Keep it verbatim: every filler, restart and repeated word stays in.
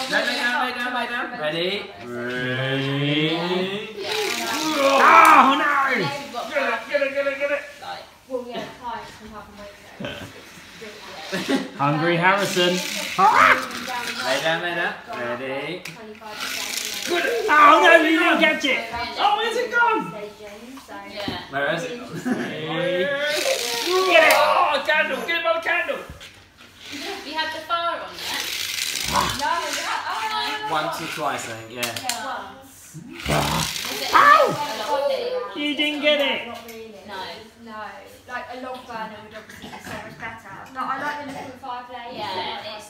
lay down, lay down, lay down. Ready? Ready? Oh no! Get it, get it, get it, get it. Well, yeah, clients can have them wait. Hungry Harrison. Lay down, lay down. Ready? Good. Oh no, you didn't catch it. Oh, where's it gone? Yeah. Where is it? Get it. Oh, a candle. Get him on a candle. You had the fire on there? No, no. Once or twice, I think, yeah. Yeah, once. Is it Ow! a lot of You didn't get it. Not really. No. No. Like a log burner would obviously be so much better. But I like the little fireplace. Yeah, it's